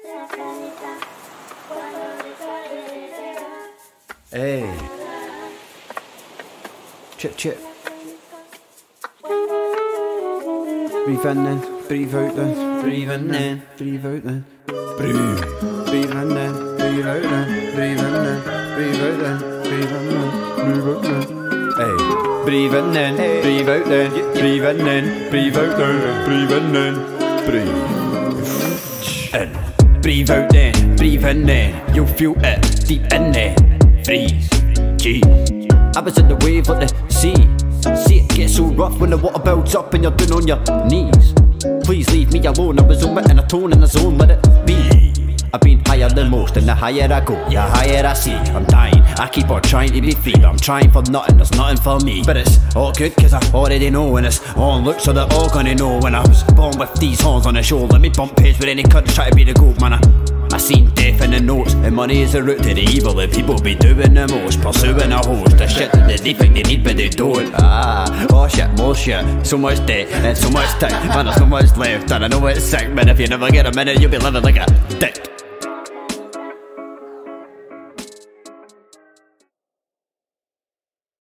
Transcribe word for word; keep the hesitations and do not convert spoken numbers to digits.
Hey. Chip chip. Breathe in then, breathe out then, breathe in then, breathe out then. Breathe. Breathe in then, breathe out then, breathe in then, breathe out then, breathe in then, breathe out then. Hey. Breathe in then, breathe out then, breathe in then, breathe out then, breathe in then, breathe. In. Breathe out then, breathe in then, you'll feel it deep in there. Freeze. Gee. I was in the wave like the sea. See it get so rough when the water builds up and you're down on your knees. Please leave me alone, I was omitting a tone in the zone, let it be. I've been higher than most, and the higher I go, the higher I see. I'm dying, I keep on trying to be free, but I'm trying for nothing, there's nothing for me. But it's all good cause I already know, and it's all look so they're all gonna know. When I was born with these horns on the show, let me bump page with any cunt try to be the goat, man. I I seen death in the notes, and money is the root to the evil that people be doing the most. Pursuing a host, the shit that they think they need but they don't. Ah, oh shit, more shit, so much debt and so much time. Man, there's so much left and I know it's sick, but if you never get a minute you'll be living like a dick.